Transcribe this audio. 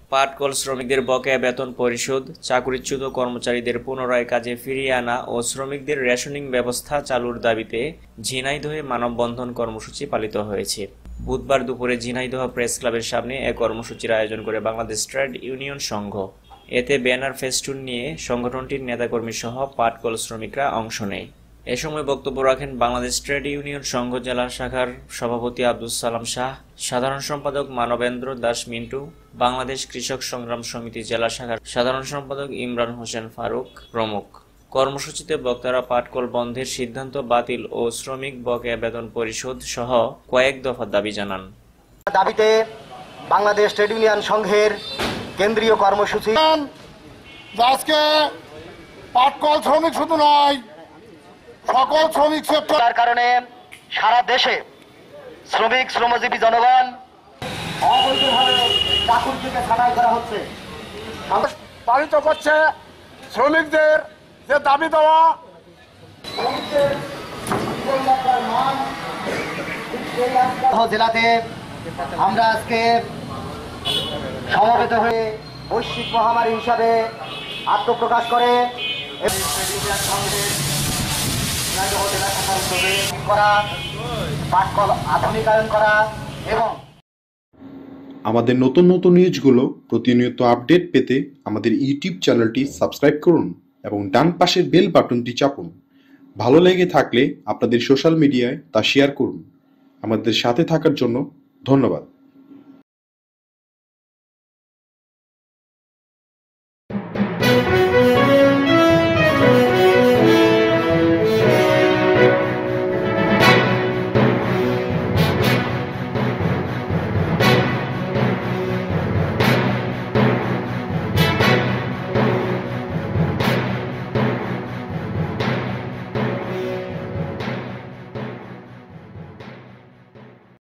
পাটকল শ্রমিকদের বকেয়া বেতন পরিশোধ, চাকরিচ্যুত কর্মচারীদের পুনরায় কাজে ফিরিয়ে আনা ও শ্রমিকদের রেশনিং ব্যবস্থা চালুর দাবিতে ঝিনাইদহে মানববন্ধন কর্মসূচি পালিত হয়েছে। বুধবার দুপুরে ঝিনাইদহ প্রেস ক্লাবের সামনে এ কর্মসূচির আয়োজন করে বাংলাদেশ ট্রেড ইউনিয়ন সংঘ। এতে ব্যানার ফেস্টুন নিয়ে সংগঠনটির নেতাকর্মী সহ পাটকল শ্রমিকরা অংশ নেয়। এ সময় বক্তব্য রাখেন বাংলাদেশ ট্রেড ইউনিয়ন সংঘ জেলা শাখার সভাপতি আব্দুল সালাম শাহ, সাধারণ সম্পাদক মানবেন্দ্র দাস মিন্টু, বাংলাদেশ কৃষক সংগ্রাম সমিতি জেলা শাখার সাধারণ সম্পাদক ইমরান হোসেন ফারুক প্রমুখ। কর্মসূচিতে বক্তারা পাটকল বন্ধের সিদ্ধান্ত বাতিল ও শ্রমিক বকেয়া বেতন পরিশোধ সহ কয়েক দফা দাবি জানান। দাবিতে বাংলাদেশ ট্রেড ইউনিয়ন সংঘের কেন্দ্রীয় কর্মসূচি আজকে পাটকল শ্রমিক শুধু নয়, সকল শ্রমিক সেক্টরের কারণে সারা দেশে শ্রমজীবী জনগণ অবৈধভাবে চাকরি থেকে ছাঁটাই করা হচ্ছে। পালিত করছে শ্রমিকদের যে দাবি দেওয়া। জেলাতে আমরা আজকে সমবেত হয়ে বৈশ্বিক মহামারী হিসাবে আত্মপ্রকাশ করে পাটকল আধুনিকায়ন করা এবং আমাদের নতুন নতুন নিউজগুলো প্রতিনিয়ত আপডেট পেতে আমাদের ইউটিউব চ্যানেলটি সাবস্ক্রাইব করুন এবং ডান পাশের বেল বাটনটি চাপুন। ভালো লেগে থাকলে আপনাদের সোশ্যাল মিডিয়ায় তা শেয়ার করুন। আমাদের সাথে থাকার জন্য ধন্যবাদ।